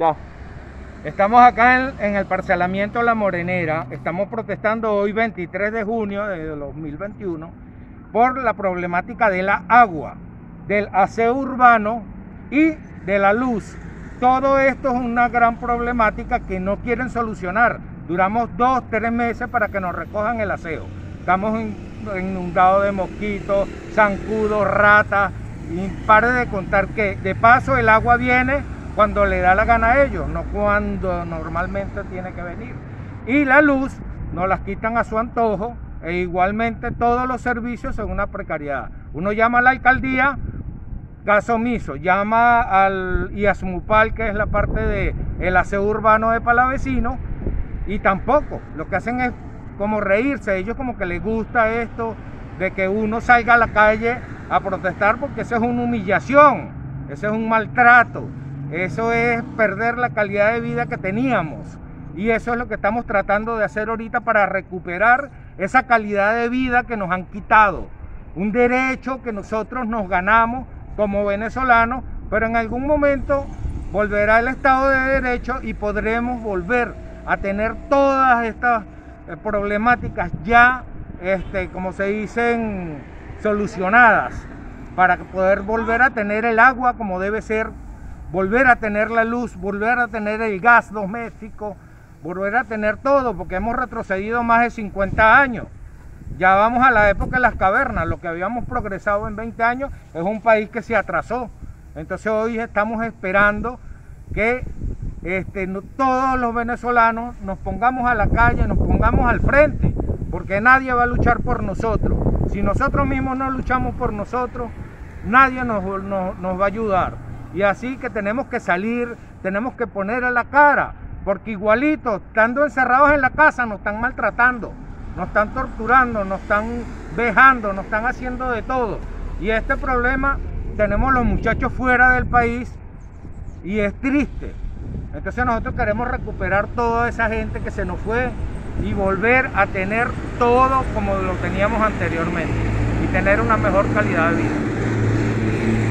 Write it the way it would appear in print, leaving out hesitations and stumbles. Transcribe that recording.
acá? Estamos acá en el parcelamiento La Morenera. Estamos protestando hoy 23 de junio de 2021 por la problemática de la agua, del aseo urbano y de la luz. Todo esto es una gran problemática que no quieren solucionar. Duramos 2-3 meses para que nos recojan el aseo. Estamos inundados de mosquitos, zancudos, ratas, y pare de contar que de paso el agua viene cuando le da la gana a ellos, no cuando normalmente tiene que venir. Y la luz nos las quitan a su antojo, e igualmente todos los servicios son una precariedad. Uno llama a la alcaldía, caso omiso, llama al IASMUPAL, que es la parte del aseo urbano de Palavecino, y tampoco, lo que hacen es como reírse. Ellos como que les gusta esto de que uno salga a la calle a protestar, porque eso es una humillación, eso es un maltrato, eso es perder la calidad de vida que teníamos, y eso es lo que estamos tratando de hacer ahorita para recuperar esa calidad de vida que nos han quitado, un derecho que nosotros nos ganamos como venezolanos, pero en algún momento volverá el Estado de Derecho y podremos volver a tener todas estas problemáticas ya, como se dicen, solucionadas, para poder volver a tener el agua como debe ser, volver a tener la luz, volver a tener el gas doméstico, volver a tener todo, porque hemos retrocedido más de 50 años. Ya vamos a la época de las cavernas. Lo que habíamos progresado en 20 años es un país que se atrasó. Entonces hoy estamos esperando que todos los venezolanos nos pongamos a la calle, nos pongamos al frente, porque nadie va a luchar por nosotros. Si nosotros mismos no luchamos por nosotros, nadie nos va a ayudar. Y así que tenemos que salir, tenemos que poner a la cara, porque igualito, estando encerrados en la casa, nos están maltratando, nos están torturando, nos están vejando, nos están haciendo de todo. Y este problema tenemos los muchachos fuera del país y es triste. Entonces nosotros queremos recuperar toda esa gente que se nos fue y volver a tener todo como lo teníamos anteriormente y tener una mejor calidad de vida.